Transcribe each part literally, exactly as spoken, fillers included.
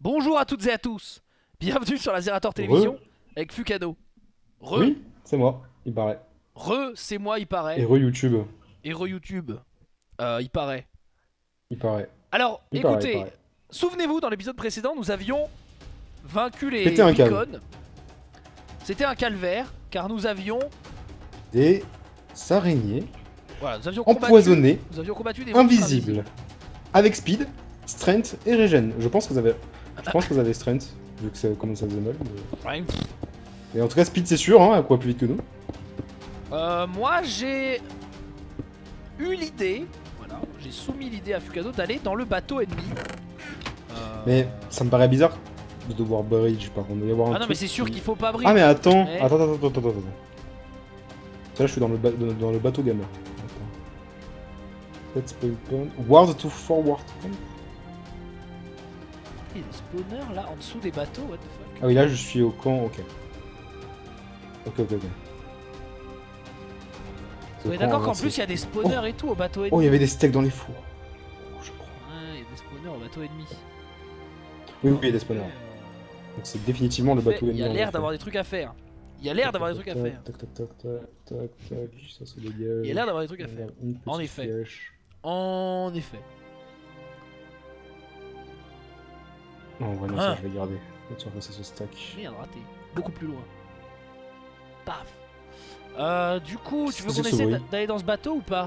Bonjour à toutes et à tous. Bienvenue sur la Zerator Télévision avec Fukado. Re. Oui, c'est moi, il paraît. Re, c'est moi, il paraît. Et re-YouTube. Et re YouTube. Euh, il paraît. Il paraît. Alors, Il paraît, écoutez, il paraît. souvenez-vous, dans l'épisode précédent, nous avions vaincu les Pété un beacons. C'était un calvaire, car nous avions... Des araignées Voilà, nous avions combattu, empoisonnées, nous avions combattu des monstres invisibles, avec speed, strength et regen. Je pense que vous avez, je pense que vous avez strength, vu que ça commence à mal. Mais... Ouais. Et en tout cas, speed c'est sûr, hein, à quoi plus vite que nous. Euh, moi, j'ai eu l'idée, voilà, j'ai soumis l'idée à Fukado d'aller dans le bateau ennemi. Euh... Mais ça me paraît bizarre de devoir bridge, par contre. Il doit y avoir un Ah non, truc mais c'est sûr qui- qu'il faut pas bridge. Ah mais attends, Mais- attends, attends, attends, attends, attends. Là, je suis dans le, ba- dans dans le bateau gamer. Let's play point. Ward to forward. Il y a des spawners là en dessous des bateaux, what the fuck. Ah oui, là je suis au camp, ok. Ok, ok, ok. On est d'accord qu'en plus il y a des spawners et tout au bateau ennemi. Oh, il y avait des steaks dans les fours. Oh, je crois. Ouais, il y a des spawners au bateau ennemi. Oui, oui, il y a des spawners. Ouais, Donc c'est définitivement le euh, bateau Il y a ennemi, en l'air effet. d'avoir des trucs à faire. Il y a l'air d'avoir des trucs à faire. Tac, tac, tac, tac, tac, tac, ça se dégage. Il y a l'air d'avoir des trucs à faire. Une En petite effet. flèche. En effet. Non, en vrai, non, Ah. ça je vais garder. On va passer ce stack. Merde, raté. Beaucoup plus loin. Paf. Euh, du coup, tu veux C'est qu'on ce essaie bruit. d'aller dans ce bateau ou pas?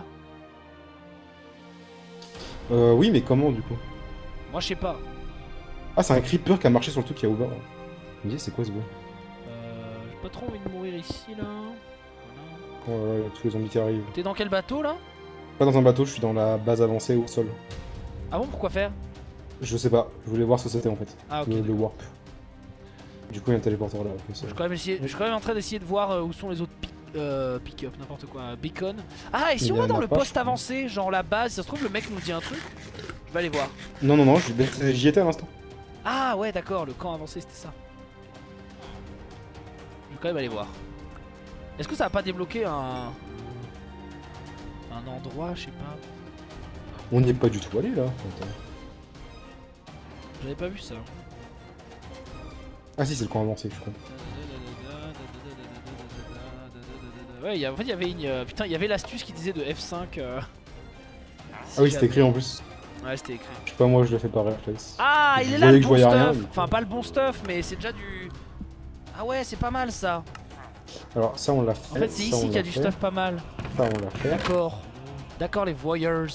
Euh, oui, mais comment du coup? Moi je sais pas. Ah, c'est un creeper qui a marché sur le truc qui a ouvert. Je me dis, c'est quoi ce bruit? Euh, j'ai pas trop envie de mourir ici là. Voilà. Ouais, ouais, tous les zombies qui arrivent. T'es dans quel bateau là? Pas dans un bateau, je suis dans la base avancée au sol. Ah bon, pourquoi faire? Je sais pas, je voulais voir ce que c'était en fait. Ah ok. le, le d'accord. warp. Du coup, il y a un téléporteur là. Je suis quand même, essayer- je suis quand même en train d'essayer de voir euh, où sont les autres pick, euh, pick-up, n'importe quoi, euh, beacon. Ah, et si Il on y va en dans a le pas, poste je crois. avancé, genre la base, ça se trouve le mec nous dit un truc. Je vais aller voir. Non, non, non, je- ben, j'y étais à l'instant. Ah ouais, d'accord, le camp avancé c'était ça. Je vais quand même aller voir. Est-ce que ça va pas débloquer un... Un endroit, je sais pas. On n'y est pas du tout allé là. Attends. J'avais pas vu ça. Ah si, c'est le camp avancé, je crois. Ouais, il y a- en fait il y avait une... euh, putain, il y avait l'astuce qui disait de F cinq. euh, Ah si oui, c'était jamais- écrit en plus. Ouais, c'était écrit. Je sais pas, moi je l'ai fait par réflexe. Ah, il Je est là voyais le que je bon voyais stuff. rien, mais- Enfin, pas le bon stuff, mais c'est déjà du... Ah ouais, c'est pas mal ça. Alors ça on l'a fait. En fait, c'est ça, ici on qu'il y a l'a du fait, stuff pas mal. Ça on l'a fait. D'accord. D'accord, les voyeurs.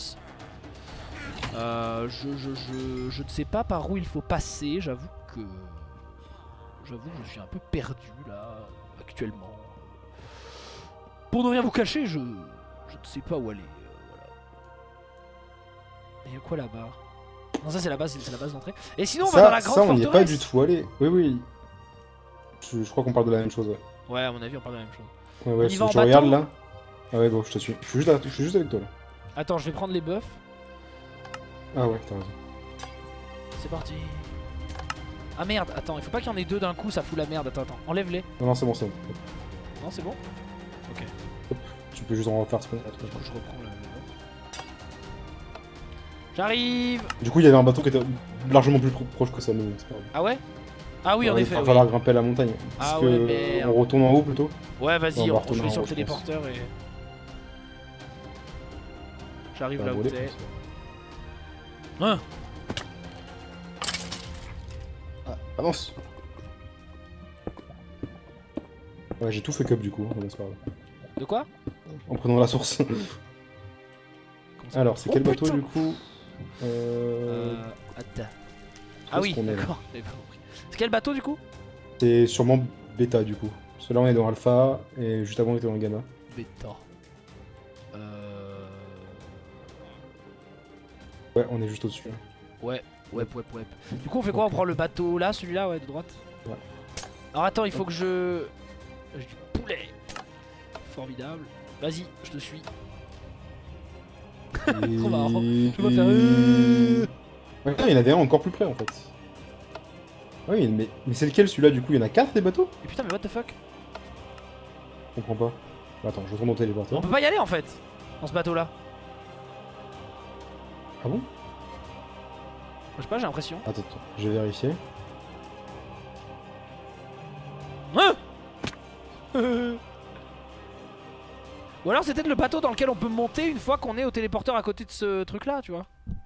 Euh, je, je, je, je ne sais pas par où il faut passer, j'avoue que... J'avoue que je suis un peu perdu là, actuellement. Pour ne rien vous cacher, je... Je ne sais pas où aller. euh, voilà. Il y a quoi là-bas? Non, ça c'est la base, c'est la base d'entrée. Et sinon, on ça, va dans la grande ça on n'y est pas forteresse. du tout allé. Oui, oui. Je, je crois qu'on parle de la même chose. Ouais, Ouais, à mon avis, on parle de la même chose. ouais, ouais On y va en je regarde bateau là. Ah ouais, go, je te suis. Je suis juste, là, je suis juste avec toi là. Attends, je vais prendre les buffs. Ah ouais, t'as raison. C'est parti. Ah merde, attends, il faut pas qu'il y en ait deux d'un coup, ça fout la merde. Attends, attends, enlève-les. Non, non, c'est bon, c'est bon. Non, c'est bon. Ok, Tu peux juste en refaire ce du coup, je reprends le... J'arrive. Du coup, il y avait un bateau qui était largement plus pro- proche que ça, mais c'est pas grave. Ah ouais? Ah oui, en Ouais, effet. Il va oui. falloir grimper la montagne. Ah Parce ouais, que merde. on retourne en haut plutôt. Ouais, On vas-y, va on, retourner je vais en sur haut, le je téléporteur et... J'arrive Ça là va où voler, t'es. comme ça. Hein? Ah, avance. Ouais, j'ai tout fuck up du coup, hein, c'est pas grave. De quoi? En prenant la source. Comment ça? Alors, c'est Oh, quel bateau putain. du coup euh... Euh... Attends. où Ah est-ce oui, qu'on est, là d'accord, j'avais pas compris. C'est quel bateau du coup? C'est sûrement bêta du coup. Parce que là on est dans alpha et juste avant on était dans gamma. Bêta. Euh... Ouais, on est juste au-dessus. là. Ouais, ouais, ouais, ouais. Du coup, on fait quoi? On prend le bateau là, celui-là, ouais, de droite? Ouais. Alors attends, il faut que je... J'ai du poulet. Formidable. Vas-y, je te suis. Trop marrant. Je vais faire... euh. Ouais, putain, il y en avait un encore plus près en fait. Oui, mais, mais c'est lequel celui-là du coup? Il y en a quatre des bateaux? Mais putain, mais what the fuck? Je comprends pas. Attends, je retourne au téléporteur. On peut pas y aller en fait, dans ce bateau là. Ah bon? Je sais pas, j'ai l'impression. Attends, attends, je vais vérifier. Ou alors c'est peut-être le bateau dans lequel on peut monter une fois qu'on est au téléporteur à côté de ce truc là, tu vois.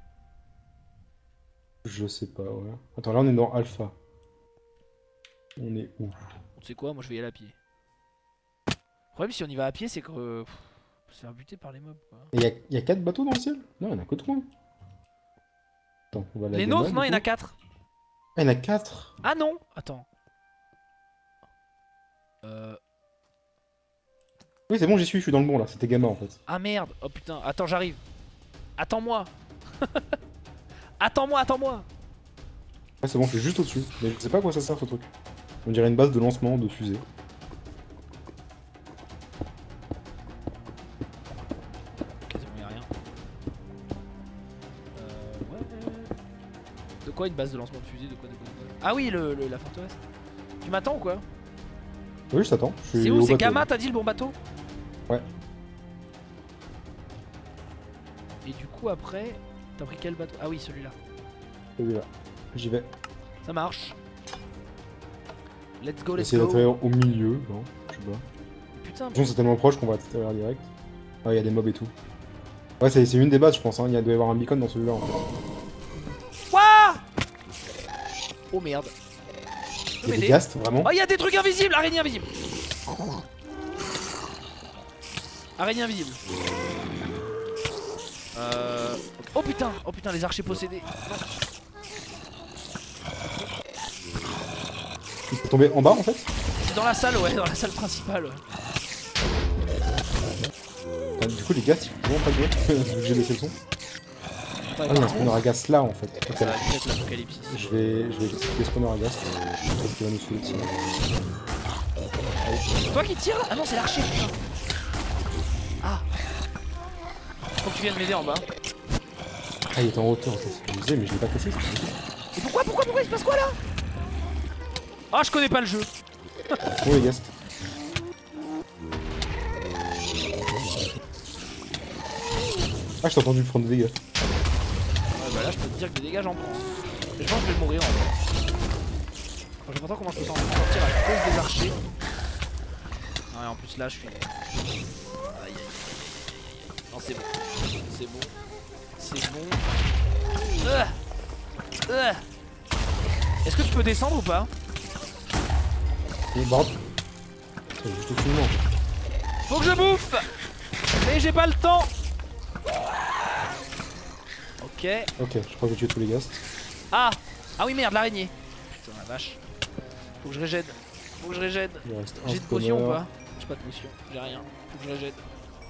Je sais pas, ouais. Attends, là on est dans Alpha. On est où? Tu sais quoi, moi je vais y aller à pied. Le problème si on y va à pied c'est que... Euh, pff, on peut se faire buter par les mobs quoi. Et y'a y a quatre bateaux dans le ciel? Non, y'en a que trois. Attends, on va la Les démo, nôtres, non, du il y en a coup. quatre. Ah, y'en a quatre. Ah non. Attends. Euh... Oui, c'est bon, j'y suis, je suis dans le bon là. C'était Gamma en fait. Ah merde. Oh putain, attends, j'arrive. Attends-moi. Attends-moi, attends-moi. Ah, c'est bon, je suis juste au-dessus. Mais je sais pas à quoi ça sert ce truc. On dirait une base de lancement de fusée. Quasiment y'a rien. Euh, ouais. De quoi une base de lancement de fusée? De quoi, de quoi, de quoi? Ah oui, le, le- la forteresse. Tu m'attends ou quoi? Oui, je t'attends. je suis C'est au où? C'est bateau, Gamma, là. t'as dit le bon bateau? Ouais. Et du coup après, t'as pris quel bateau? Ah oui, celui-là. Celui-là. J'y vais. Ça marche. Let's go, let's Essayer go. d'atterrir au milieu. Non, je sais pas. Putain, De toute façon, c'est tellement proche qu'on va atterrir direct. Ah, il y a des mobs et tout. Ouais, c'est c'est une des bases, je pense. Hein. Il y a- doit y avoir un beacon dans celui-là en fait. Wouah! Oh merde. Tu peux Il y a des m'aider? ghasts, vraiment. Oh, il y a des trucs invisibles! Araignée invisible! Araignée invisible. Euh... Oh putain! Oh putain, les archers possédés. Non. Il peut tomber en bas en fait. C'est dans la salle, ouais, dans la salle principale. Ouais. Ah, du coup, les ghasts, ils vont pas bien. Vu que j'ai laissé le son. Ah, il y a un spawner à gaz là en fait. Ok. Ça va peut-être l'apocalypse. Je vais, je vais essayer le spawner à gaz. Je pense qu'il va nous saouler dessus. C'est toi qui tires là? Ah non, c'est l'archer, putain. Ah. Faut que tu viennes m'aider en bas. Ah, il est en hauteur en fait. Je disais, mais je l'ai pas cassé. Et pourquoi, pourquoi, pourquoi il se passe quoi là? Ah, je connais pas le jeu. Oh, les ghasts. Ah, je t'ai entendu prendre des dégâts. Ouais, bah là, je peux te dire que des dégâts, j'en prends. Mais je pense que je vais mourir en fait. Quand j'ai pas comment je peux s'en sortir à cause des archers. Non, et en plus là, je suis. Aïe aïe aïe aïe aïe. Non, c'est bon. C'est bon. C'est bon. Euh. Euh. Est-ce que tu peux descendre ou pas? Et bord. C'est juste au-dessus de moi en fait. Faut que je bouffe. Mais j'ai pas le temps. Ok. Ok, je crois que j'ai tué tous les ghasts. Ah. Ah oui merde, l'araignée. Putain la vache. Faut que je régène. Faut que je régène. Il reste un J'ai une potion ou spawner. pas? J'ai pas de potion, j'ai rien. Faut que je régène.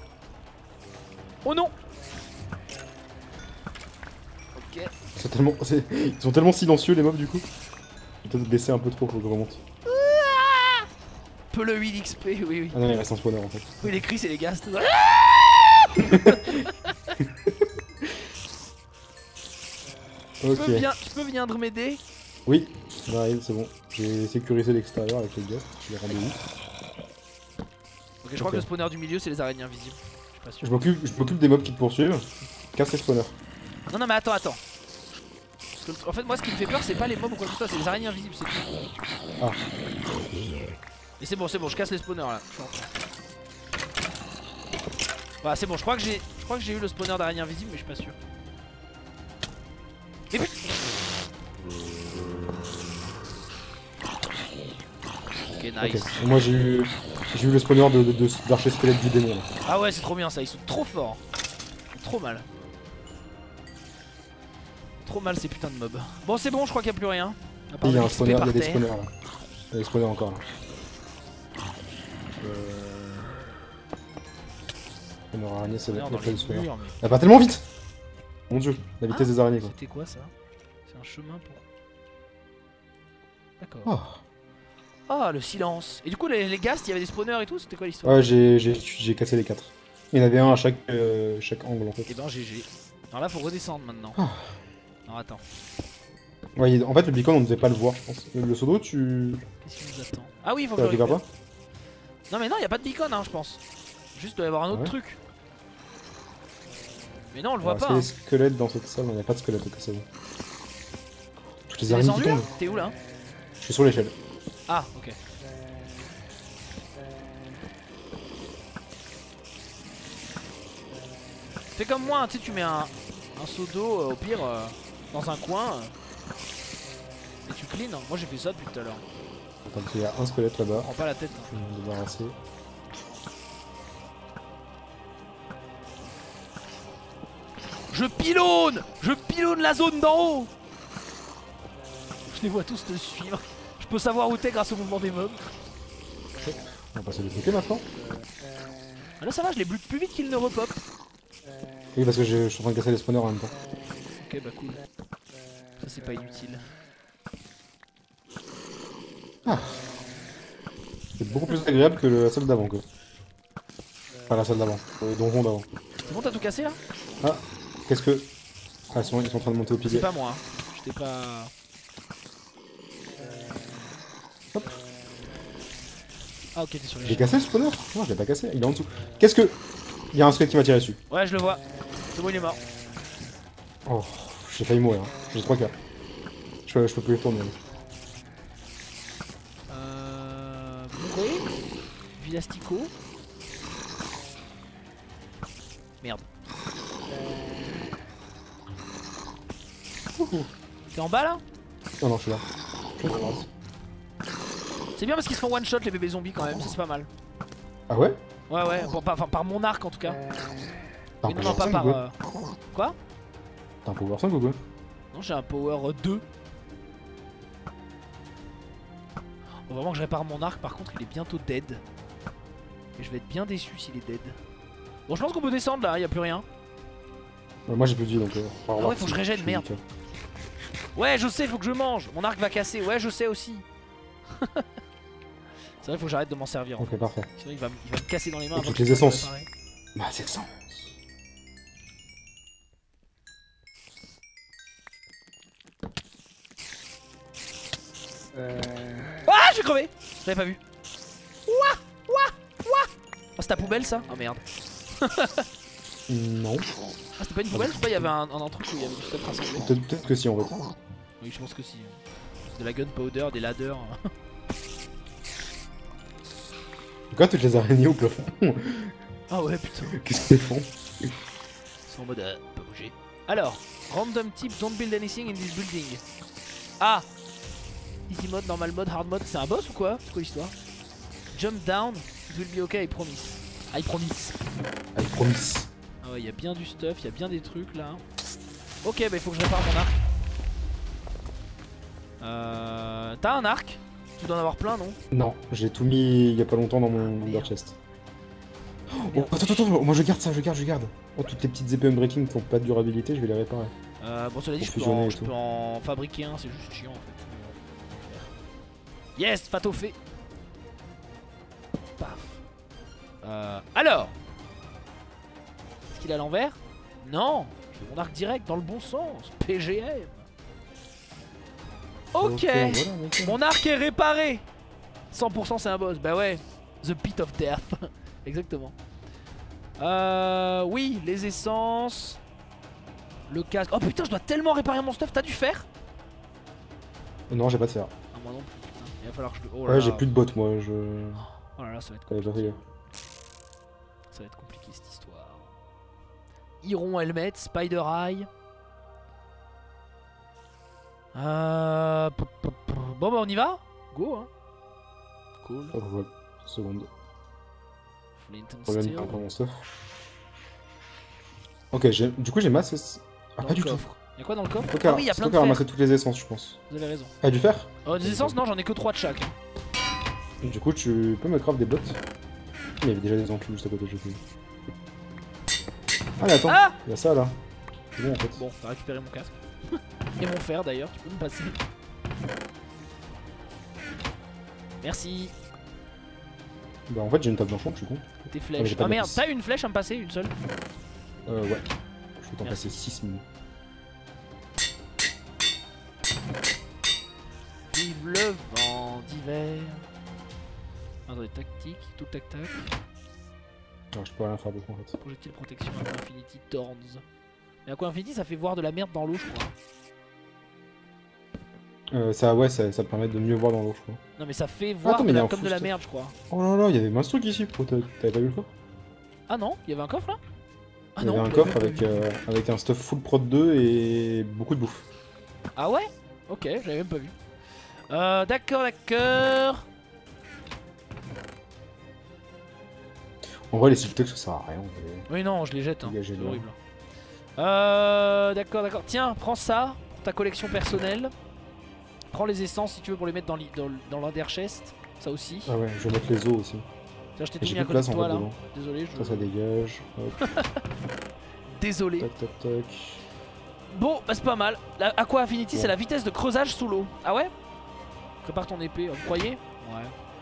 Oh non. Ok. C'est tellement... c'est- Ils sont tellement silencieux les mobs du coup. Je vais peut-être baisser un peu trop, faut que je remonte. Peu le huit X P, oui oui. Ah non, il reste un spawner en fait. Oui les cris c'est les ghasts. Tu, Ok. peux bien, tu peux venir m'aider? Oui, j'arrive, c'est bon. J'ai sécurisé l'extérieur avec les ghasts. Je les rendais où? Ok, je crois Ok. que le spawner du milieu c'est les araignées invisibles. Je suis pas sûr. Je m'occupe je m'occupe des mobs qui te poursuivent. Casse les spawners. Non non mais attends attends. Parce que, en fait moi ce qui me fait peur c'est pas les mobs ou quoi que ce soit, c'est les araignées invisibles, c'est tout. Ah. Mais c'est bon, c'est bon, je casse les spawners là. Je suis en train. Bah c'est bon, je crois que j'ai je crois que j'ai eu le spawner d'araignée invisible mais je suis pas sûr. Mais putain. Ok nice. Ok. Et moi j'ai eu... J'ai eu le spawner de, de, de, d'archer squelette du démon là. Ah ouais c'est trop bien ça, ils sont trop forts. Trop mal. Trop mal ces putains de mobs. Bon c'est bon, je crois qu'il n'y a plus rien. À part Et il y a le un X P spawner, il y par a des terre. spawners là. Il y a des spawners encore là. Euh... Spawner araignée, c'est Dans la les le spawner. murs, mais... Ah, pas tellement vite! Mon dieu, la vitesse Ah, des araignées quoi. C'était quoi ça? C'est un chemin pour... D'accord. Oh. Ah le silence. Et du coup les, les ghasts, il y avait des spawners et tout, c'était quoi l'histoire? Ouais, j'ai j'ai- j'ai cassé les quatre. Il y en avait un à chaque, euh, chaque angle en fait. Et ben G G. Alors là faut redescendre maintenant. Ah. Alors attends. Ouais, il- en fait le beacon on ne devait pas le voir je pense. Le pseudo tu... Qu'est-ce qui nous attend? Ah oui, il faut tu que je le récupères récupère. pas? Non mais non, il y a pas de beacon hein, je pense. Juste il doit y avoir un autre Ouais. truc. Mais non, on le voit Alors, pas. est-ce qu'il y a des squelettes dans cette salle? Non, il n'y a pas de squelette, ok c'est bon. Toutes les Hein. araignées qui Descendu là? tombent. T'es où là? Je suis sur l'échelle. Ah ok. Fais comme moi, tu sais, tu mets un, un seau d'eau euh, au pire euh, dans un coin euh, et tu clean. Moi j'ai fait ça depuis tout à l'heure. Attends, il y a un squelette là-bas. Prends pas la tête. Je vais me débarrasser. Je pilonne Je pilonne la zone d'en haut. Je les vois tous te suivre. Je peux savoir où t'es grâce au mouvement des mobs. On va passer de côté maintenant. Ah là ça va, je les bute plus vite qu'ils ne repop. Oui, parce que je, je suis en train de casser les spawners en même temps. Ok bah cool. Ça c'est pas inutile. Ah. C'est beaucoup plus agréable que la salle d'avant quoi. Enfin la salle d'avant, le donjon d'avant. C'est bon, t'as tout cassé là? Ah, qu'est-ce que... Ah, ils sont, ils sont en train de monter au pilier. C'est pas moi, hein. Je t'ai pas... Hop. Ah ok, t'es sur les J'ai chaînes. cassé le spawner? Non, je l'ai pas cassé, il est en dessous. Qu'est-ce que... Il y a un squelette qui m'a tiré dessus. Ouais, je le vois. C'est bon, il est mort. Oh, j'ai failli mourir. Hein. J'ai trois K. Je, je peux plus les tourner. Euh... Bourré. Villastico. Merde. T'es en bas là? Non, non, je suis là. Je suis là. C'est bien parce qu'ils se font one shot les bébés zombies quand même, ça c'est pas mal. Ah ouais? Ouais ouais, bon, par, enfin, par mon arc en tout cas. T'as un Oui, non, power non, pas cinq par... ou quoi? euh, Quoi? T'as un power cinq ou quoi? Non, j'ai un power deux. Faut vraiment que je répare mon arc, par contre il est bientôt dead. Et je vais être bien déçu s'il est dead. Bon, je pense qu'on peut descendre là, y a plus rien. Ouais, moi j'ai plus de vie donc... Euh, Ah ouais, faut que je régène, merde. suis- Ouais, je sais, faut que je mange. Mon arc va casser, ouais, je sais aussi. C'est vrai, faut que j'arrête de m'en servir. En fait. Ok, parfait. Sinon, il va, il va me casser dans les mains. Et avant toutes que les je puisse essences. réparer. Bah, c'est ça. Ah, j'ai crevé. Je l'avais pas vu. Ouah, ouah, ouah. Ah, c'est ta poubelle ça? Ah merde. Non. Ah, c'était pas une poubelle? Je sais pas, il y avait un, un, un truc où il y avait du stuff rassemblé. Peut-être peut-être que si en fait. Oui, je pense que si. De la gunpowder, des ladders. Pourquoi toutes les araignées au plafond? Ah ouais, putain. Qu'est-ce qu'elles font? Ils sont en mode euh, pas bouger. Alors, random type, don't build anything in this building. Ah! Easy mode, normal mode, hard mode. C'est un boss ou quoi? C'est quoi l'histoire? Jump down, it will be okay, I promise. I promise. I promise. Ah ouais, il y a bien du stuff, il y a bien des trucs là. Ok, bah il faut que je répare mon arc. Euh... T'as un arc? Tu dois en avoir plein, non? Non, j'ai tout mis il y a pas longtemps dans mon merde. Wonder Chest. Oh, attends, attends, moi je garde ça, je garde, je garde. Oh, toutes les petites épées unbreaking qui ont pas de durabilité, je vais les réparer. Euh, bon, cela dit, Pour je peux, fusionner en, et je tout. peux en fabriquer un, c'est juste chiant en fait. Yes, Fato fait. Paf. Euh, alors, est-ce qu'il est à l'envers? Non, je fais mon arc direct dans le bon sens. P G M. Ok, voilà, ok. mon arc est réparé. cent pour cent c'est un boss, bah ouais. The Pit of Death. Exactement. Euh, oui, les essences. Le casque. Oh putain, je dois tellement réparer mon stuff. T'as du fer? Non, j'ai pas de fer. Ah, moi non plus, putain. Il va falloir que je le. Oh là Ouais, là. j'ai plus de bottes, moi, je. Oh là là, ça va être Ouais, j'ai compliqué. pas Ça va être compliqué cette histoire. Iron Helmet, Spider Eye. Euh... p- p- p- Bon bah on y va. Go hein. Cool. Oh, voilà, une seconde. Flint and Problème Steel. par rapport à mon stuff. Ok, j'ai- du coup j'ai masse. Ah, Dans pas le du tout. coffre. Y'a quoi dans le coffre? Stocker, Ah oui, y'a plein de Stocker a fer. ramassé toutes les essences, je pense. Vous avez raison. Ah, du fer? Oh, des essences, non, j'en ai que trois de chaque. Du coup, tu peux me craft des bottes. Mais il y avait déjà des enclumes juste à côté, je sais. Ah, mais attends, Ah! il y a ça là. C'est bon en fait. Bon, t'as récupéré mon casque. Et mon fer d'ailleurs, tu peux me passer. Merci. Bah, en fait, j'ai une table d'enchant, je suis con. Tes Ah, flèches. j'ai pas Ah de merde, lapis. t'as une flèche à me passer, une seule? Euh, ouais. Je vais t'en Merci. passer six minutes. Vive le vent d'hiver. Attendez, tactique, tout tac tac. Alors, je peux rien faire beaucoup en fait. Projectile protection Aqua Infinity Thorns. Mais Aqua Infinity ça fait voir de la merde dans l'eau je crois. Euh, ça, ouais, ça, ça permet de mieux voir dans l'eau, je crois. Non mais ça fait voir attends, de mais il y la- a un comme fou, de la ça. merde je crois. Oh là là, il y avait un truc ici. Pourquoi t'avais pas vu le coffre? Ah non, il y avait un coffre là? Ah Il y non, avait un je coffre l'avais avec, pas vu. euh, avec un stuff full prod deux et beaucoup de bouffe. Ah ouais? Ok, j'avais même pas vu. Euh, d'accord, d'accord. En vrai, les siltox ça sert à rien. mais- Oui, non, je les jette, hein. Dégagez C'est le. horrible. Euh, d'accord, d'accord. Tiens, prends ça pour ta collection personnelle. Prends les essences si tu veux pour les mettre dans l'i- dans l- dans l'Under Chest. Ça aussi. Ah ouais, je vais mettre les os aussi. Tiens, je t'ai Et tout j'ai mis à plus de côté de place, en toi fait, là. devant. Désolé, je. Ça, ça dégage. Hop, Désolé. tac, tac, tac. Bon, bah c'est pas mal. La Aqua Affinity, Bon. c'est la vitesse de creusage sous l'eau. Ah ouais? Prépare ton épée, vous croyez? Ouais.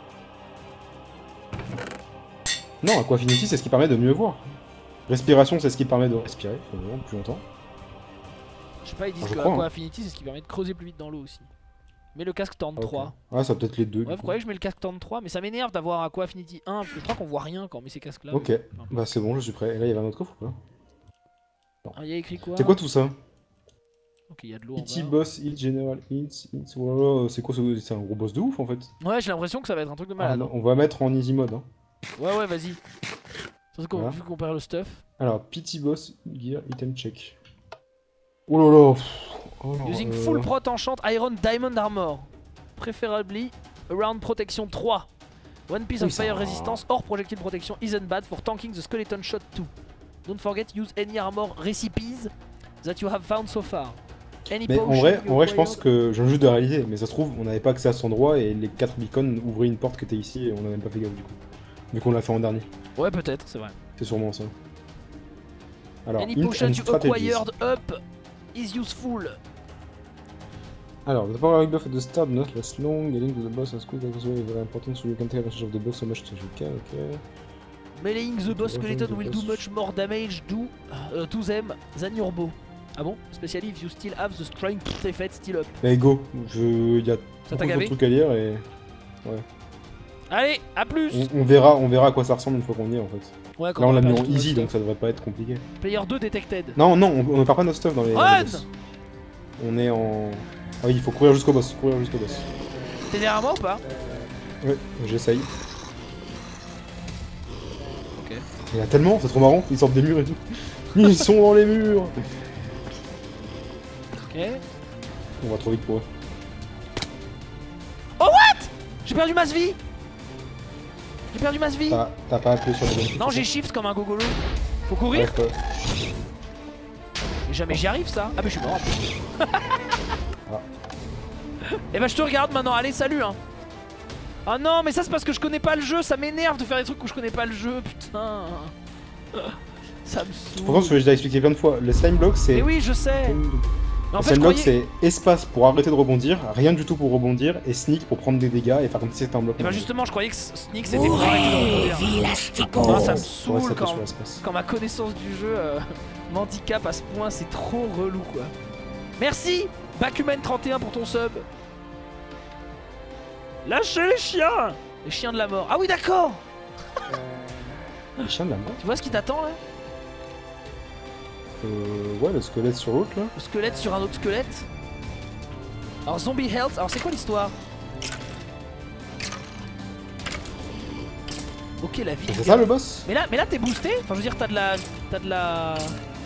Non, Aqua Affinity, c'est ce qui permet de mieux voir. Respiration, c'est ce qui permet de respirer euh, plus longtemps. Je sais pas, ils disent Ah, je que crois, Aqua hein. Affinity, c'est ce qui permet de creuser plus vite dans l'eau aussi. Mets le casque Tente Ok. trois. Ah, ça peut être les deux. Ouais, du vous coup. croyez que je mets le casque Tente trois? Mais ça m'énerve d'avoir Aqua Affinity un, parce que je crois qu'on voit rien quand on met ces casques là. Ok, bah c'est bon, je suis prêt. Et là, il y avait un autre coffre ou pas? Ah, il y a écrit quoi? C'est quoi tout ça? Ok, il y a de l'eau en P T bas. boss, heal general, hits, hits, voilà, c'est quoi ce... C'est un gros boss de ouf en fait. Ouais, j'ai l'impression que ça va être un truc de Ah, malade. non, on va mettre en easy mode. Hein. Ouais, ouais, vas-y. Surtout qu'on Voilà. vu qu'on perd le stuff. Alors, P T boss, gear, item check. Oh là là. Oh, Using euh, full prot enchant Iron Diamond Armor. Preferably around protection trois. One piece Oui, of ça fire va. resistance or projectile protection isn't bad for tanking the skeleton shot too. Don't forget use any armor recipes that you have found so far. Any Mais en potion vrai, you en vrai, je pense acquired- que je viens juste de réaliser, mais ça se trouve, on n'avait pas accès à cet endroit et les quatre beacons ouvraient une porte qui était ici et on n'a même pas fait gaffe du coup. Vu qu'on l'a fait en dernier. Ouais, peut-être, c'est vrai. C'est sûrement ça. Alors, Any int potion and you strategies. acquired up is useful. Alors, the power buff at the start not last long, getting to the boss as quick as possible is very important so you can take advantage of the boss so much to ok, ok. Meleeing the boss Potion skeleton the will do boss. much more damage do, uh, to them than your bow. Ah bon? Especially if you still have the strength effect still up. Mais go, je... il y a Ça t'a beaucoup de gavé? trucs à lire et Allez, à plus! on, on verra, on verra à quoi ça ressemble une fois qu'on y est en fait. Ouais, quand Là on l'a mis perd en tout notre easy stuff. donc ça devrait pas être compliqué. Player deux detected. Non, non, on, on ne perd pas notre stuff dans les, dans les Run! boss. On est en... Ah oui, il faut courir jusqu'au boss, courir jusqu'au boss. T'es derrière moi ou pas? Ouais, j'essaye. Ok. Il y en a tellement, c'est trop marrant, ils sortent des murs et tout. Ils sont dans les murs. Ok. On va trop vite pour eux. J'ai perdu masse vie! J'ai perdu masse vie! T'as t'as pas appuyé sur les bonnes Non, touches, j'ai ça shift comme un gogolo. Faut courir? Ouais, ouais. Et jamais j'y arrive ça. Ah, mais je suis mort. Ah. Et bah, je te regarde maintenant. Allez, salut, hein. Ah non, mais ça, c'est parce que je connais pas le jeu. Ça m'énerve de faire des trucs où je connais pas le jeu. Putain. Ça me saoule. Pourtant, je l'ai expliqué plein de fois. Le slime block, c'est. Mais oui, je sais. Mais en Le fait, je slime block, croyais. c'est espace pour arrêter de rebondir, rien du tout pour rebondir, et sneak pour prendre des dégâts et faire comme si c'était un bloc. Et bah, justement, je croyais que Sneak c'était pour arrêter de rebondir. Oh, Ah, ça me faut rester saoule quand- sur l'espace. Quand ma connaissance du jeu euh, m'handicape à ce point, c'est trop relou quoi. Merci Bakuman trente et un pour ton sub. Lâchez les chiens! Les chiens de la mort. Ah oui d'accord! Les chiens de la mort. Tu vois ce qui t'attend là? Euh, ouais, le squelette sur l'autre là. Le squelette sur un autre squelette. Alors Zombie Health, alors c'est quoi l'histoire? Ok la vie. C'est ça le boss? Mais là, mais là t'es boosté? Enfin je veux dire t'as de la. T'as de la.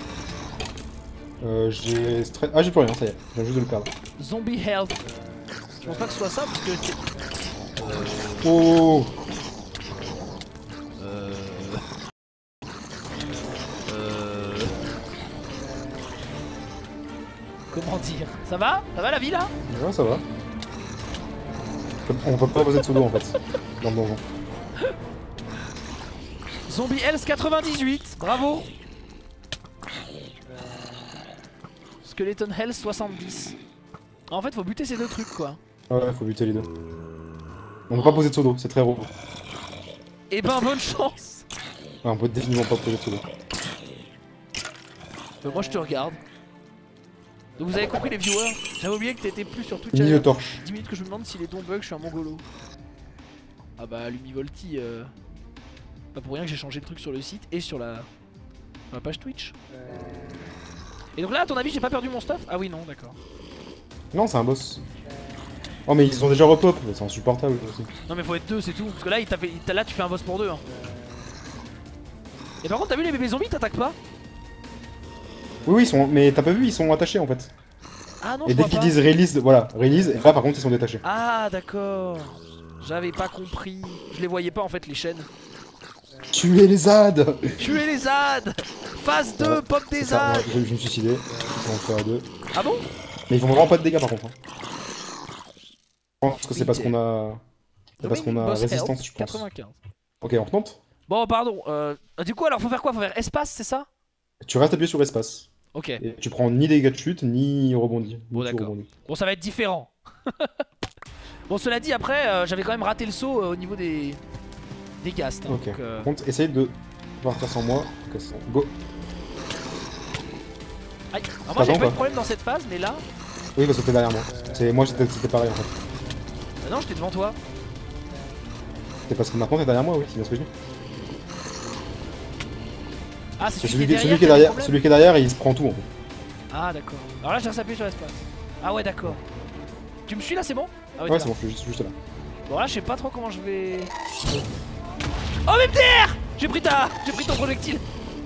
Euh, j'ai. stre- Ah, j'ai plus rien, ça y est, je viens juste de le perdre. Zombie Health. Je pense pas que ce soit ça parce que. t'es- Oh! Euh... Euh... Comment dire? Ça va? Ça va la vie là? Ouais, ça va. On peut pas poser de pseudo en fait, dans le donjon. Zombie Health quatre-vingt-dix-huit, bravo! Skeleton Health soixante-dix. En fait faut buter ces deux trucs quoi. Ouais, faut buter les deux. On peut pas poser de pseudo, c'est très gros. Et ben bonne chance! Ouais, on peut définitivement pas poser de pseudo. Euh, moi je te regarde. Donc vous avez compris les viewers? J'avais oublié que t'étais plus sur Twitch. Ni il y de a torche. dix minutes que je me demande si les dons bug, je suis un mongolo. Ah bah Lumivolti, euh... pas pour rien que j'ai changé le truc sur le site et sur la, sur la page Twitch. Et donc là à ton avis j'ai pas perdu mon stuff? Ah oui non d'accord. Non, c'est un boss. Oh, mais ils ont déjà repop, c'est insupportable aussi. Non mais faut être deux c'est tout. Parce que là, il t'a fait... il t'a- là tu fais un boss pour deux hein. Et par contre t'as vu les bébés zombies t'attaquent pas? Oui, oui, ils sont... mais t'as pas vu, ils sont attachés en fait. Ah non, Et je dès vois qu'ils pas. disent release, voilà, release, et là par contre ils sont détachés. Ah d'accord. J'avais pas compris. Je les voyais pas en fait les chaînes. Tuez les Z A D. Tuer les Z A D. Phase deux, Ouais, pop des c'est Z ça, A ouais, D. je, je me suis suicidé. Ils sont en faire à deux. Ah bon? Mais ils font vraiment pas de dégâts par contre. Hein. Je pense que c'est parce qu'on a. C'est parce qu'on Remaining a boss résistance, health, je pense. quatre-vingt-quinze. Ok, on retente. Bon pardon. Euh... Du coup alors faut faire quoi? Faut faire espace, c'est ça? Tu restes appuyé sur espace. Ok. Et tu prends ni dégâts de chute, ni rebondis. Bon Ni tu d'accord. rebondis. Bon ça va être différent. Bon cela dit après euh, j'avais quand même raté le saut euh, au niveau des des gasts. Hein, Ok. donc, euh... Par contre, essaye de partir sans moi. Ok, c'est bon. Go. Aïe. Alors moi T'as j'ai ou pas eu pas de problème dans cette phase mais là... Oui, parce que t'es derrière moi. C'est moi, c'était c'était pareil en fait. Bah non j'étais devant toi. C'est parce que maintenant t'es derrière moi, oui, c'est bien ce que je dis. Ah c'est C'est celui, celui, qui qui- est derrière celui qui est qui a des derrière, problèmes. celui qui est derrière, il se prend tout en fait. Ah d'accord. Alors là j'ai appuyé sur l'espace. Ah ouais d'accord. Tu me suis là c'est bon? Ah Ouais, t'es c'est là. bon, je suis juste, juste là. Bon là je sais pas trop comment je vais... Oh M D R. J'ai pris ta... J'ai pris ton projectile.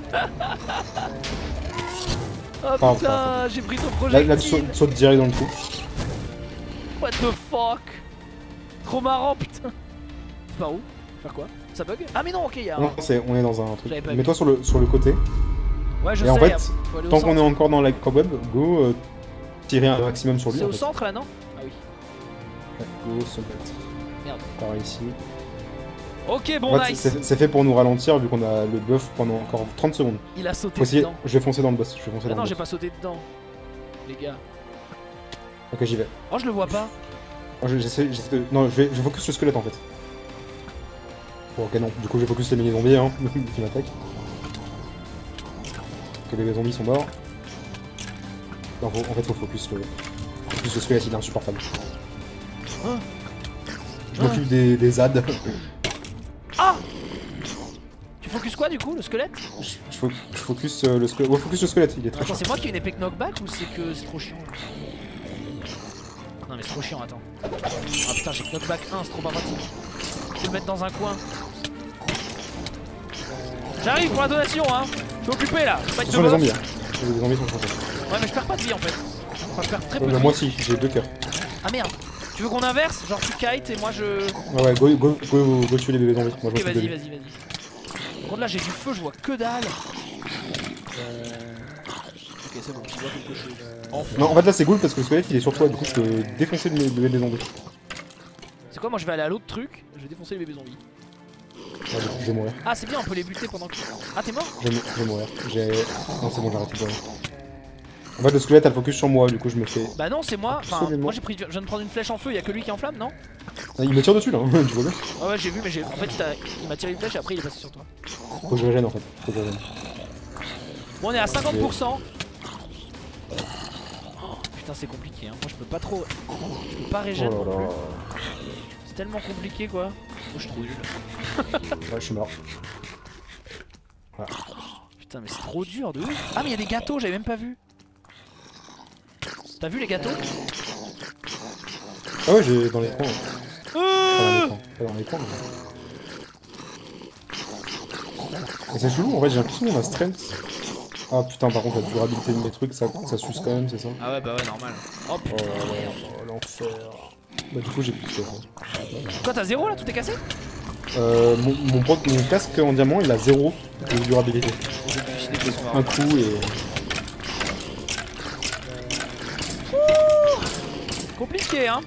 Oh Enfin, putain j'ai pris ton Là, là tu projectile. sautes, sautes direct dans le trou. What the fuck. Trop marrant putain. Par où? Faire quoi? Ça bug? Ah mais non ok y'a un... Non, c'est, on est dans un truc. J'avais pas Mets-toi sur le, sur le côté. Ouais je Et sais, en fait, faut aller au tant qu'on est centre. encore dans la cobweb, go euh, tirer un maximum sur lui. C'est en au fait. centre là non? Ah oui. Ouais, go se mettre Merde. par ici. Ok bon En fait, nice. c'est, c'est fait pour nous ralentir vu qu'on a le buff pendant encore trente secondes. Il a sauté Faut essayer. dedans. Je vais foncer dans le boss. Je vais foncer Ah dans non le j'ai boss. pas sauté dedans. Les gars. Ok, j'y vais. Oh je le vois pas. Oh, je- j'essaie, j'essaie de... Non, je vais, je vais focus le squelette en fait. Bon, ok, non. Du coup, je vais focus les mini-zombies hein, qui m'attaquent. Ok, les zombies sont morts. Non, faut- en fait, faut focus le... Focus le squelette, il est insupportable. Hein? Je m'occupe des, des Z A D. Ah. Tu focuses quoi du coup? Le squelette? Je, je fo- je focus euh, le squelette. Ouais, focus le squelette, il est très Attends chiant. c'est moi qui ai une épée knockback ou c'est que c'est trop chiant? Non mais c'est trop chiant attends. Ah putain j'ai knockback un c'est trop pas pratique. Je vais le mettre dans un coin. J'arrive pour la donation hein. Je suis occupé là. Fight Attention de les boss. zombies, hein. Les zombies sont français. Ouais mais je perds pas de vie en fait. Enfin je perds très peu Ouais, de mais vie. moi aussi, j'ai deux cœurs. Ah merde. Tu veux qu'on inverse? Genre tu kites et moi je... Ouais, ouais, go, go, go, go tuer les bébés zombies. Moi, je Ok m'occupe de vas-y lui. vas-y vas-y. Par contre là j'ai du feu je vois que dalle. Euh... Ok c'est bon je vois quelque chose. Enfin. Non, en fait, là, c'est cool parce que le squelette, il est sur toi. Du coup, je peux défoncer le bébé des zombies. C'est quoi moi je vais aller à l'autre truc. Je vais défoncer les bébés zombies. Ouais, je, je vais mourir. Ah c'est bien on peut les buter pendant que... Ah t'es mort? Je vais, mou- je vais mourir. J'ai... Non, c'est bon, j'ai arrêté de mourir. En fait, le squelette, elle focus sur moi. Du coup, je me fais... Bah non c'est moi. Enfin Absolument. moi j'ai pris... Je viens de prendre une flèche en feu. Y'a que lui qui est en flamme non? Ah, il me tire dessus, là. Tu vois bien. Ah ouais j'ai vu mais j'ai... En fait il t'a- il m'a tiré une flèche et après il est passé sur toi. Faut que je régène, en fait. Faut que je régène. Bon on est à cinquante pour cent. Oh, putain c'est compliqué hein. Moi je peux pas trop... Je peux pas régène Oh là non là. plus. C'est tellement compliqué quoi. Moi je suis trop nul. Ouais, je suis mort. Putain mais c'est trop dur de ouf. Ah mais y'a des gâteaux j'avais même pas vu. T'as vu les gâteaux? Ah ouais, j'ai dans l'écran. Ouais. Pas dans Euh l'écran. Pas dans l'écran. Mais... Et c'est chelou, en fait, j'ai l'impression qu'on a strength. Ah putain, par contre, la durabilité de mes trucs, ça, ça suce quand même, c'est ça? Ah ouais bah ouais normal. Oh Oh putain. là là, oh, l'enfer. Bah du coup j'ai plus de stuff, hein. Toi t'as zéro là? Tout est cassé? Euh, mon, mon, pote- mon casque en diamant il a zéro de durabilité. Je vais me suicider de ce soir. Un coup et... Compliqué hein.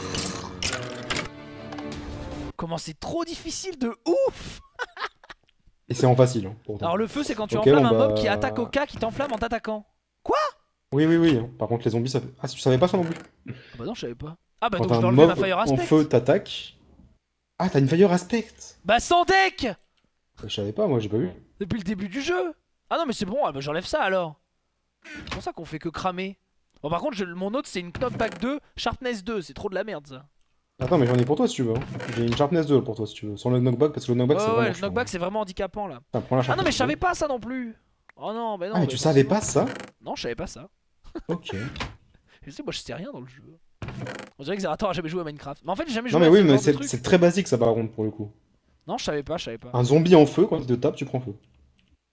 Comment c'est trop difficile de ouf. Et c'est en facile hein, pourtant. Alors le feu c'est quand tu Ok, enflammes bon, un bah... mob qui attaque au cas qui t'enflamme en t'attaquant. Oui oui oui, par contre les zombies ça fait... Ah tu savais pas ça non plus? Ah bah non je savais pas. Ah bah Quand donc je un dois enlever mob ma fire en aspect. feu t'attaque... Ah t'as une fire aspect? Bah sans deck. Je savais pas, moi j'ai pas vu. Depuis le début du jeu. Ah non mais c'est bon, ah bah j'enlève ça alors. C'est pour ça qu'on fait que cramer. Bon par contre je- mon autre c'est une knockback deux, sharpness deux, c'est trop de la merde ça. Attends mais j'en ai pour toi si tu veux. Hein. J'ai une sharpness deux pour toi si tu veux. Sans le knockback parce que le knockback c'est Ouais vraiment ouais le chiant, knockback hein. c'est vraiment handicapant là. Attends, prends la Ah non mais je sharpness savais pas ça non plus. Oh non mais non. Ah mais mais tu savais forcément. pas ça? Non je savais pas ça. Ok. Je sais moi je sais rien dans le jeu. On dirait que Zerator a jamais joué à Minecraft. Mais en fait j'ai jamais Non joué mais à oui ce mais genre de c'est truc. c'est très basique ça par contre pour le coup. Non je savais pas, je savais pas. Un zombie en feu quand il te tape tu prends feu.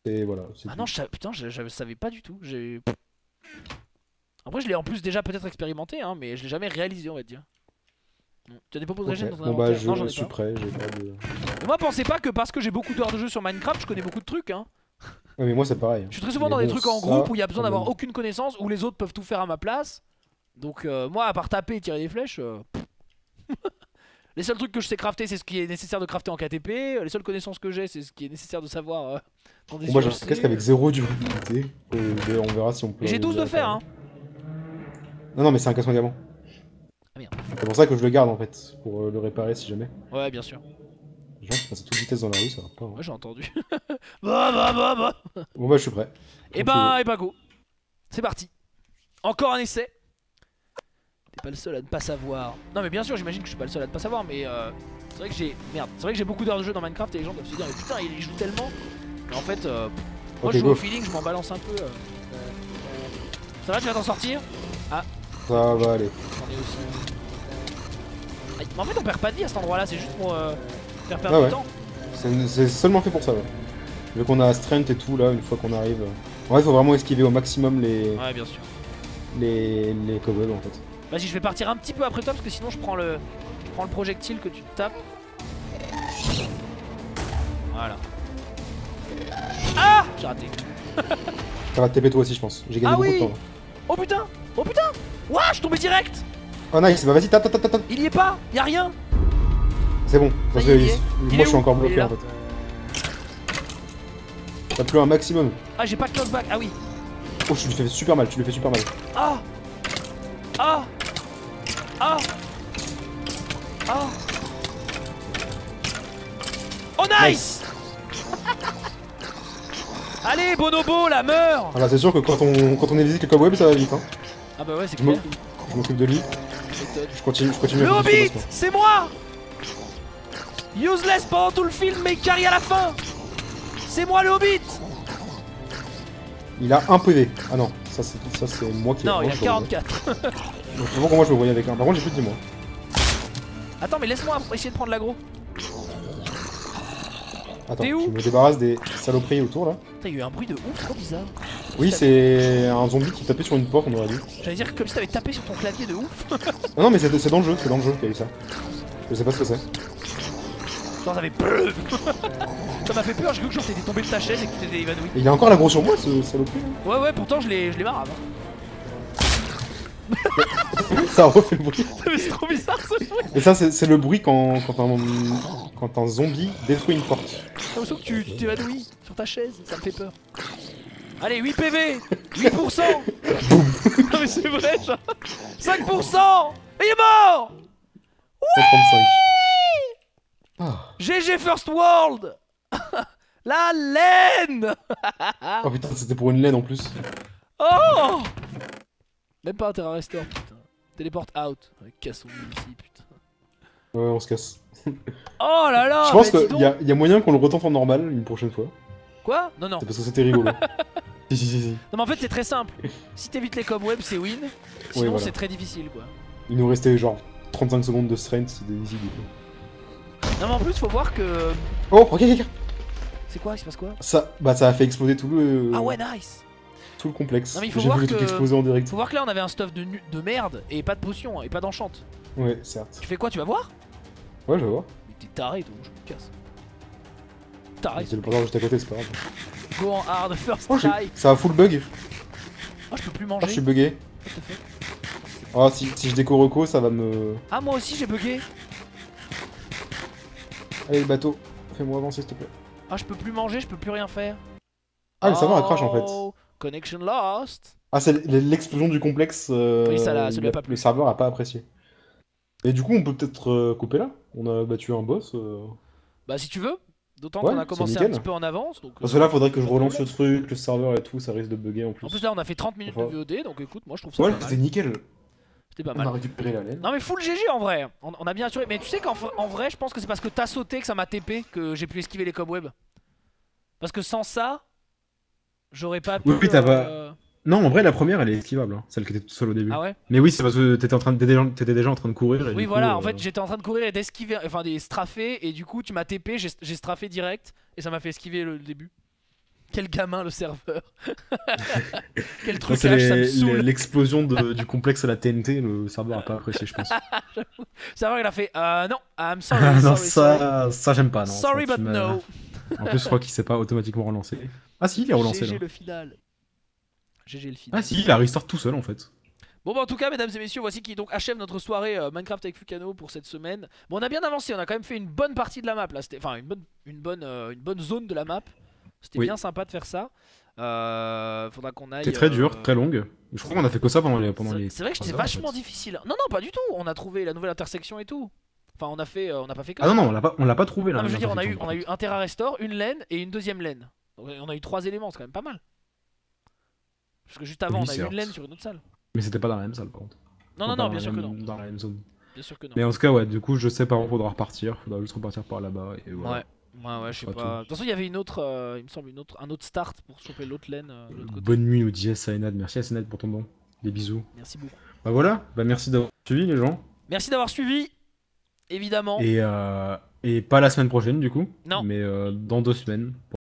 Et voilà. Ah non, je savais, putain, je, je savais pas du tout. J'ai. Après, je l'ai en plus déjà peut-être expérimenté, hein, mais je l'ai jamais réalisé, on va dire. Tu as des propos de régène Okay. dans ton Bon inventaire? bah je, Non, j'en ai je suis pas. prêt, j'ai pas de... Mais moi, pensez pas que parce que j'ai beaucoup d'heures de jeu sur Minecraft, je connais beaucoup de trucs, hein. Ouais mais moi c'est pareil. Je suis très souvent Mais dans des bon, trucs en ça, groupe où il y a besoin quand d'avoir même. aucune connaissance, où les autres peuvent tout faire à ma place. Donc euh, moi, à part taper et tirer des flèches... euh, les seuls trucs que je sais crafter, c'est ce qui est nécessaire de crafter en K T P. Les seules connaissances que j'ai, c'est ce qui est nécessaire de savoir euh, dans des Bon, moi j'ai U F C. un casque avec zéro durabilité. Euh, on verra si on peut... J'ai douze de fer, hein. Non non mais c'est un casque en diamant. Ah merde. C'est pour ça que je le garde en fait, pour euh, le réparer si jamais. Ouais, bien sûr. Les gens qui passent à toute vitesse dans la rue, ça va pas. Hein. Ouais, j'ai entendu. bah bah bah bah. Bon bah je suis prêt. Et ben, et ben go. C'est parti. Encore un essai. T'es pas le seul à ne pas savoir. Non mais bien sûr, j'imagine que je suis pas le seul à ne pas savoir, mais euh, c'est vrai que j'ai... Merde, c'est vrai que j'ai beaucoup d'heures de jeu dans Minecraft et les gens doivent se dire mais putain, il y joue tellement. Mais en fait, euh, moi Ok, je joue go. au feeling, je m'en balance un peu. euh. Ça va, tu vas t'en sortir? Ah, Ça va aller. j'en ai aussi. Aïe. Mais en fait on perd pas de vie à cet endroit là, c'est juste pour euh, faire perdre Ah du ouais. temps. C'est c'est seulement fait pour ça ouais. Vu qu'on a strength et tout là, une fois qu'on arrive... En fait il faut vraiment esquiver au maximum les... Ouais, bien sûr. les... les cobwebs en fait. Vas-y, je vais partir un petit peu après toi parce que sinon je prends le, je prends le projectile que tu te tapes. Voilà. Ah, j'ai raté. Ça va te taper toi aussi je pense. J'ai gagné Ah beaucoup oui. de temps. Oh putain, oh putain. Ouah, je suis tombé direct. Oh nice, bah vas-y tape tape tape tape. Il y est pas, y a rien. C'est bon, parce Ça que y est, il y est. moi Il je est suis où? encore Il est bloqué là. en fait. T'as plus un maximum. Ah, j'ai pas de knockback. Ah oui. Oh tu lui fais super mal, tu lui fais super mal. Ah. Ah. Ah. Ah. Oh nice. Allez, Bonobo, la meurt. Voilà, c'est sûr que quand on, quand on évite le cobweb ça va vite hein. Ah bah ouais, c'est Je m'oc- clair. je m'occupe de lui. Méthode. Je continue, je continue Le à faire Hobbit, tout ce c'est moi. Useless pendant tout le film, mais carry à la fin. C'est moi le Hobbit. Il a un P V. Ah non, ça c'est ça c'est moi qui... Non, moi, il a je suis quarante-quatre. Donc c'est bon que moi je me voyais avec un. Par contre j'ai plus de dix mois. Attends, mais laisse-moi essayer de prendre l'aggro. Attends, T'es je où? me débarrasse des saloperies autour là. Putain, il y a eu un bruit de ouf, trop bizarre. Oui, c'est un zombie qui tapait sur une porte, on aurait dit. J'allais dire comme si t'avais tapé sur ton clavier de ouf. Non, non, mais c'est c'est dans le jeu, c'est dans le jeu qu'il y a eu ça. Je sais pas ce que c'est. Genre, ça avait peur. Ça m'a fait peur, j'ai cru que genre t'étais tombé de ta chaise et que tu t'étais évanoui. Et il a encore la grosse sur moi, ce saloperie. Là. Ouais, ouais, pourtant je l'ai je l'ai marre avant. Ça refait le bruit. Mais c'est trop bizarre ce truc. Et ça, c'est c'est le bruit quand, quand, un, quand un zombie détruit une porte. J'ai l'impression que tu tu t'évanouis sur ta chaise, ça me fait peur. Allez, huit P V, huit pour cent. Non mais c'est vrai, genre cinq pour cent. Et il est mort. cent trente-cinq. Ah. G G First World. La laine. Oh putain, c'était pour une laine en plus. Oh. Même pas un Terra Restore, putain. Téléporte out. Ouais, cassons-nous ici, putain. Ouais, on se casse. Oh là là. Je pense bah, dis qu'il donc. y a, y a moyen qu'on le retente en normal une prochaine fois. Quoi? Non, non. C'est parce que c'était rigolo. Si, si, si, si. Non mais en fait c'est très simple. Si t'évites les cobwebs c'est win. Sinon voilà. c'est très difficile quoi. Il nous restait genre trente-cinq secondes de strength, c'était easy du coup. Non mais en plus faut voir que... Oh, regarde, regarde. C'est quoi? Il se passe quoi? Ça, bah, ça a fait exploser tout le, Ah ouais nice. tout le complexe. Non, mais il faut J'ai voir vu le truc que- exploser en direct. Faut voir que là on avait un stuff de, nu- de merde et pas de potion hein, et pas d'enchante. Ouais, certes. Tu fais quoi? Tu vas voir? Ouais, je vais voir. Mais t'es taré toi, je me casse. Taré. C'est le porteur juste à côté, c'est pas grave. Go en hard, first Oh, j'ai- try. ça a full bug. Oh je peux plus Oh, manger. je suis bugué. What the fuck? Oh, si, si je déco reco, ça va me. Ah moi aussi j'ai bugué. Allez, le bateau, fais-moi avancer s'il te plaît. Ah je peux plus manger, je peux plus rien faire. Ah, le serveur a crash en fait. Oh, connection lost. Ah, c'est l- l'explosion du complexe. euh, Oui, ça l'a- ça lui a le- pas plu. Le serveur a pas apprécié. Et du coup, on peut peut-être euh, couper là. On a battu un boss. euh. Bah si tu veux. D'autant Ouais, qu'on a c'est commencé un nickel. petit peu en avance. Donc, Parce euh, que là, faudrait que je pas de relance le problème. truc, le serveur et tout, ça risque de bugger en plus. En plus là on a fait trente minutes de Enfin. V O D donc écoute moi je trouve ça Ouais, pas c'était mal. nickel. C'était pas On a mal. récupéré la laine. Non mais full G G en vrai. On, on a bien assuré. Mais tu sais qu'en f- en vrai je pense que c'est parce que t'as sauté que ça m'a T P que j'ai pu esquiver les cobwebs. Parce que sans ça j'aurais pas pu... Oui, oui, t'as pas- euh, Non, en vrai, la première, elle est esquivable, hein, celle qui était toute seule au début. Ah ouais. Mais oui, c'est parce que t'étais en train de- t'étais déjà, t'étais déjà en train de courir. Et Oui du coup, voilà euh, en fait j'étais en train de courir et d'esquiver. Enfin des strafés et du coup tu m'as T P, j'ai j'ai strafé direct et ça m'a fait esquiver le début. Quel gamin le serveur. Quel Ça, truc c'est ça me les- saoule. les- l'explosion de- du complexe à la T N T, le serveur a pas apprécié, je pense. Le serveur il a fait euh, non, I'm sorry, Ah non, sorry, sorry. ça, ça j'aime pas, non. Sorry ça, but tu m'as- no. En plus, je crois qu'il s'est pas automatiquement relancé. Ah si, il est relancé G G là. le final. G G le final. Ah si, il a restart tout seul en fait. Bon bah en tout cas mesdames et messieurs, voici qui donc achève notre soirée euh, Minecraft avec Fucano pour cette semaine. Bon on a bien avancé, on a quand même fait une bonne partie de la map là, c'était enfin une bonne, une, bonne, euh, une bonne zone de la map. C'était Oui. bien sympa de faire ça. Euh, faudra qu'on aille... C'était très dur, euh, très longue. Je crois qu'on a fait que ça pendant les, pendant C'est les c'est vrai que trois c'était heures, en vachement fait. difficile. Non non pas du tout, on a trouvé la nouvelle intersection et tout. Enfin on a fait, euh, on n'a pas fait que Ah non, ça. non, on l'a pas, on l'a pas trouvé là. Non mais je veux dire on a eu, l'intersection, on a eu par un Terra Restore, une laine et une deuxième laine. Donc, on a eu trois éléments, c'est quand même pas mal. Parce que juste avant Oui, on a eu certes. une laine sur une autre salle. contre. Mais c'était pas dans la même salle par contre. Non Enfin, non pas non dans bien la sûr que même- non. Dans la même zone. Bien sûr que non. Mais en tout cas, ouais, du coup, je sais par où faudra repartir. Faudra juste repartir par là-bas et voilà. Ouais. Ouais, ouais, je sais sera pas. De toute façon, il y avait une autre, euh, il me semble, une autre, un autre start pour choper l'autre laine euh, de l'autre côté. Bonne nuit, nous dit Asenad. Merci Asenad pour ton don. Des bisous. Merci beaucoup. Bah voilà, bah merci d'avoir suivi les gens. Merci d'avoir suivi, évidemment. Et, euh, et pas la semaine prochaine du coup. Non. Mais euh, dans deux semaines.